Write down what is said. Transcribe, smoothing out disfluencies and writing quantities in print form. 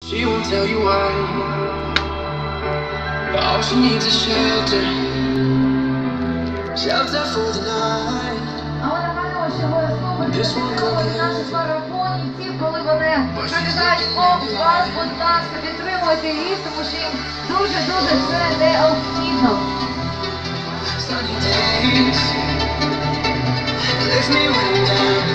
She won't tell you why, but all she needs is shelter, shelter for the night. А вона казала, що обов'язково підтримувати наших марафонівців, коли вони прибігають повз вас, будь ласка, підтримуйте їх, тому що їм дуже-дуже це необхідно. Sunny days lift me way down.